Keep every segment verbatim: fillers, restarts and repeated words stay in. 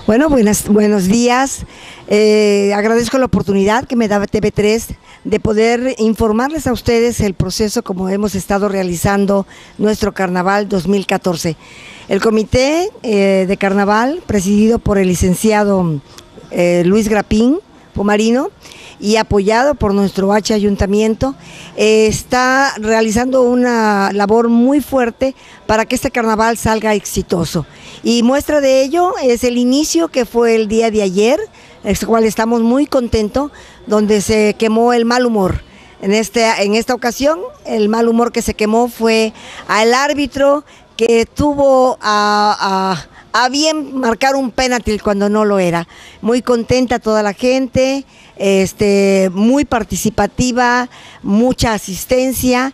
Bueno, buenas, buenos días. Eh, agradezco la oportunidad que me da T V tres de poder informarles a ustedes el proceso como hemos estado realizando nuestro Carnaval dos mil catorce. El comité eh, de Carnaval, presidido por el licenciado eh, Luis Grapín Pomarino y apoyado por nuestro H Ayuntamiento, eh, está realizando una labor muy fuerte para que este carnaval salga exitoso. Y muestra de ello es el inicio que fue el día de ayer, el cual estamos muy contentos, donde se quemó el mal humor. En, este, en esta ocasión, el mal humor que se quemó fue al árbitro que tuvo a... a a bien marcar un penalti cuando no lo era. Muy contenta toda la gente, este, muy participativa, mucha asistencia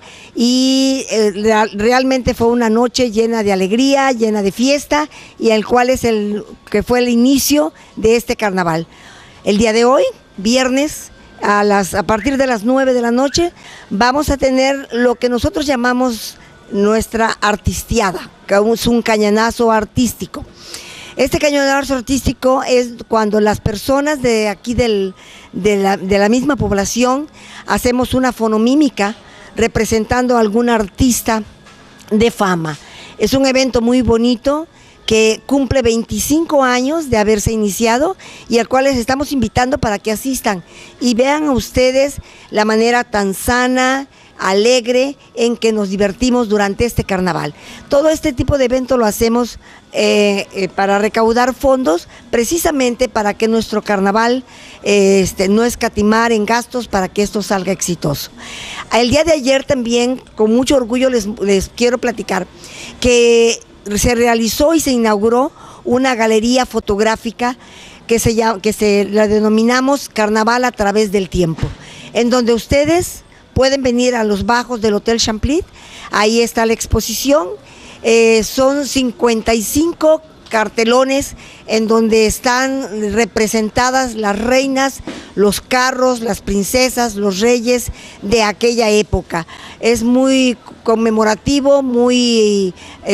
y eh, real, realmente fue una noche llena de alegría, llena de fiesta, y el cual es el que fue el inicio de este carnaval. El día de hoy, viernes, a, las, a partir de las nueve de la noche, vamos a tener lo que nosotros llamamos nuestra artistiada, que es un cañonazo artístico. Este cañonazo artístico es cuando las personas de aquí del, de, la, de la misma población hacemos una fonomímica representando a algún artista de fama. Es un evento muy bonito que cumple veinticinco años de haberse iniciado y al cual les estamos invitando para que asistan y vean a ustedes la manera tan sana, alegre en que nos divertimos durante este carnaval. Todo este tipo de evento lo hacemos eh, eh, para recaudar fondos, precisamente para que nuestro carnaval eh, este, no escatimar en gastos para que esto salga exitoso. El día de ayer también, con mucho orgullo les, les quiero platicar que se realizó y se inauguró una galería fotográfica que se, llama, que se la denominamos Carnaval a través del tiempo, en donde ustedes pueden venir a los bajos del Hotel Champlit. Ahí está la exposición, eh, son cincuenta y cinco cartelones en donde están representadas las reinas, los carros, las princesas, los reyes de aquella época. Es muy conmemorativo, muy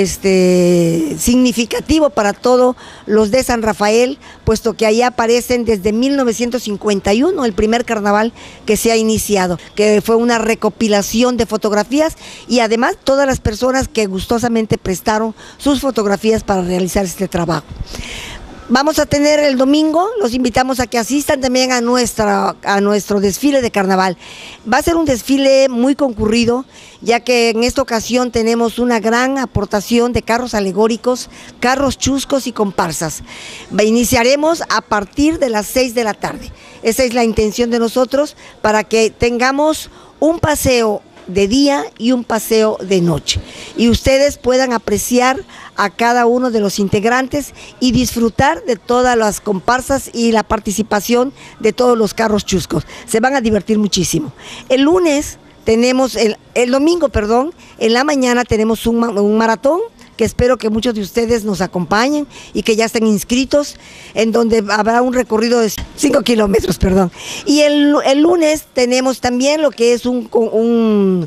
este, significativo para todos los de San Rafael, puesto que ahí aparecen desde mil novecientos cincuenta y uno, el primer carnaval que se ha iniciado, que fue una recopilación de fotografías y además todas las personas que gustosamente prestaron sus fotografías para realizar este trabajo. Vamos a tener el domingo, los invitamos a que asistan también a, nuestra, a nuestro desfile de carnaval. Va a ser un desfile muy concurrido, ya que en esta ocasión tenemos una gran aportación de carros alegóricos, carros chuscos y comparsas. Iniciaremos a partir de las seis de la tarde. Esa es la intención de nosotros, para que tengamos un paseo de día y un paseo de noche, y ustedes puedan apreciar a cada uno de los integrantes y disfrutar de todas las comparsas y la participación de todos los carros chuscos. Se van a divertir muchísimo. El lunes tenemos, el, el domingo, perdón, en la mañana tenemos un, un maratón, que espero que muchos de ustedes nos acompañen y que ya estén inscritos, en donde habrá un recorrido de cinco kilómetros, perdón. Y el, el lunes tenemos también lo que es un, un,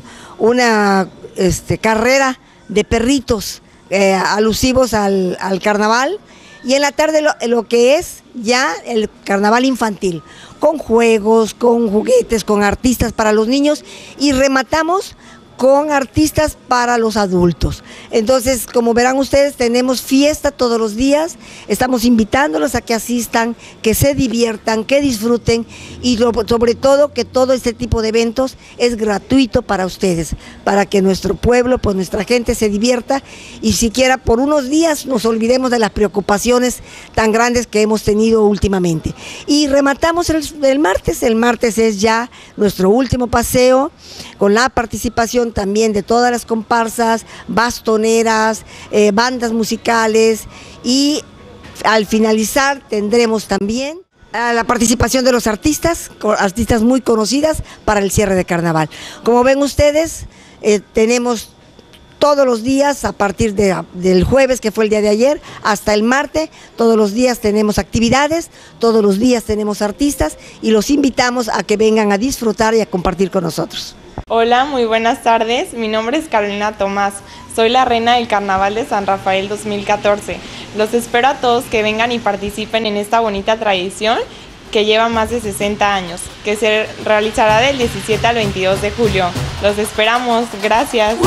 una este, carrera de perritos eh, alusivos al, al carnaval, y en la tarde lo, lo que es ya el carnaval infantil, con juegos, con juguetes, con artistas para los niños, y rematamos con artistas para los adultos. Entonces, como verán ustedes, tenemos fiesta todos los días, estamos invitándolos a que asistan, que se diviertan, que disfruten, y sobre todo que todo este tipo de eventos es gratuito para ustedes, para que nuestro pueblo, pues nuestra gente se divierta, y siquiera por unos días nos olvidemos de las preocupaciones tan grandes que hemos tenido últimamente. Y rematamos el, el martes, el martes es ya nuestro último paseo, con la participación también de todas las comparsas, bastoneras, eh, bandas musicales, y al finalizar tendremos también a la participación de los artistas, artistas muy conocidas para el cierre de carnaval. Como ven ustedes, eh, tenemos todos los días, a partir de, del jueves, que fue el día de ayer, hasta el martes, todos los días tenemos actividades, todos los días tenemos artistas, y los invitamos a que vengan a disfrutar y a compartir con nosotros. Hola, muy buenas tardes. Mi nombre es Carolina Tomás. Soy la reina del Carnaval de San Rafael dos mil catorce. Los espero a todos que vengan y participen en esta bonita tradición que lleva más de sesenta años, que se realizará del diecisiete al veintidós de julio. Los esperamos. Gracias.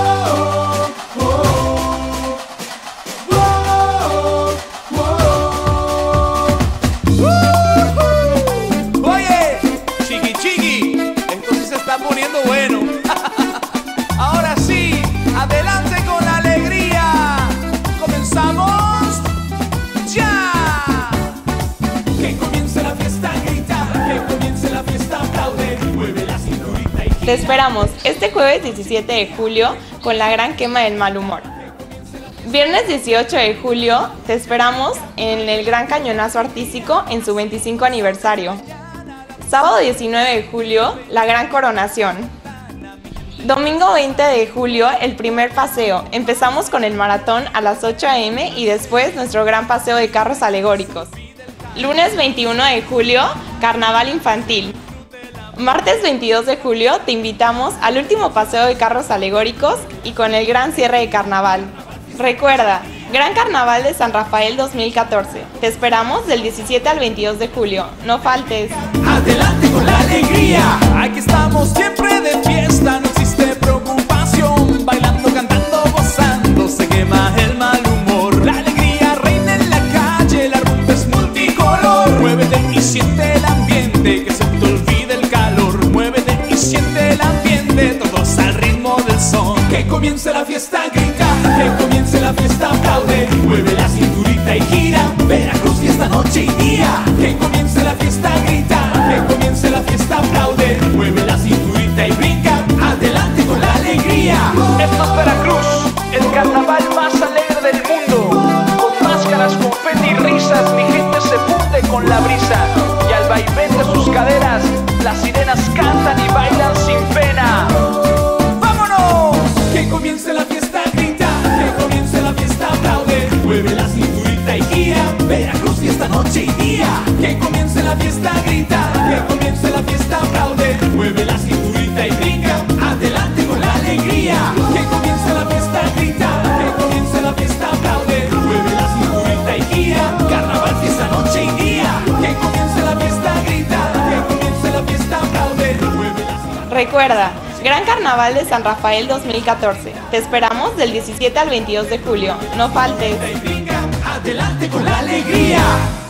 Oye, chiqui chiqui, esto sí se está poniendo bueno. Ahora sí, adelante con la alegría. Comenzamos ya. Que comience la fiesta, grita. Que comience la fiesta, aplaude. Mueve la cinturita y gira. Te esperamos este jueves diecisiete de julio con la gran quema del mal humor. Viernes dieciocho de julio te esperamos en el Gran Cañonazo Artístico en su veinticinco aniversario. Sábado diecinueve de julio, la Gran Coronación. Domingo veinte de julio, el primer paseo. Empezamos con el maratón a las ocho a eme y después nuestro gran paseo de carros alegóricos. Lunes veintiuno de julio, Carnaval Infantil. Martes veintidós de julio, te invitamos al último paseo de carros alegóricos y con el gran cierre de carnaval. Recuerda, Gran Carnaval de San Rafael dos mil catorce. Te esperamos del diecisiete al veintidós de julio. No faltes. Adelante con la alegría. Aquí estamos siempre de fiesta, no existe preocupación. Bailando, cantando, gozando, se quema el mal humor. La alegría reina en la calle, la rumba es multicolor. Muévete y siente el ambiente, que se te olvide el calor. Muévete y siente el ambiente, todos al ritmo del son. Que comience la fiesta, grita. Que comience la fiesta, aplaude. Mueve la cinturita y gira. Veracruz, fiesta, noche y día. Que comience la fiesta, grita. Que comience la fiesta, aplaude. Mueve la cinturita y brinca. Adelante con la alegría. Esto es Veracruz, el carnaval más alegre del mundo. Con máscaras, confeti y risas, mi gente se funde con la brisa. Y al vaivén de sus caderas, las sirenas cantan y bailan sin pena. ¡Vámonos! Que comience la fiesta, grita. Que comience la fiesta, aplaude. Mueve la cinturita y gira. Veracruz, fiesta, noche y día. Que comience la fiesta, grita. Que comience la fiesta, aplaude. Mueve la cinturita y brinca. Adelante con la alegría. Que comience la fiesta, grita. Que comience la fiesta, aplaude. Mueve la cinturita y gira. Carnaval, fiesta, noche y día. Que comience la fiesta, grita. Que comience la fiesta, aplaude. Mueve la cinturita. Recuerda, Gran Carnaval de San Rafael dos mil catorce. Te esperamos del diecisiete al veintidós de julio. No faltes. Y brinca. Adelante con la alegría.